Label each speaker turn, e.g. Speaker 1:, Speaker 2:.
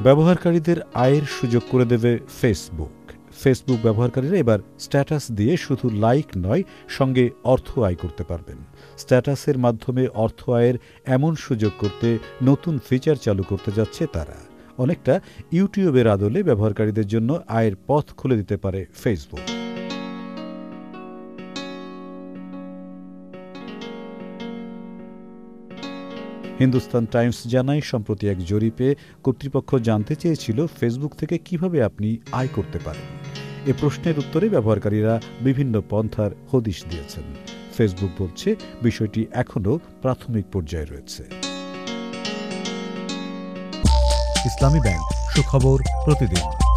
Speaker 1: ব্যবহারকারীদের আয়ের সুযোগ করে দেবে ফেসবুক। ফেসবুক ব্যবহারকারীরা এবার স্ট্যাটাস দিয়ে শুধু লাইক নয়, সঙ্গে অর্থ আয় করতে পারবেন। স্ট্যাটাসের মাধ্যমে অর্থ আয়ের এমন সুযোগ করতে নতুন ফিচার চালু করতে যাচ্ছে তারা। অনেকটা ইউটিউবের আদলে ব্যবহারকারীদের জন্য আয়ের পথ খুলে দিতে পারে ফেসবুক। হিন্দুস্তান টাইমস জানায়, সম্প্রতি এক জরিপে কর্তৃপক্ষ জানতে চেয়েছিল ফেসবুক থেকে কিভাবে আপনি আয় করতে পারেন। এ প্রশ্নের উত্তরে ব্যবহারকারীরা বিভিন্ন পন্থার হদিশ দিয়েছেন। ফেসবুক বলছে বিষয়টি এখনও প্রাথমিক পর্যায়ে রয়েছে।
Speaker 2: ইসলামী ব্যাংক, সুখবর প্রতিদিন।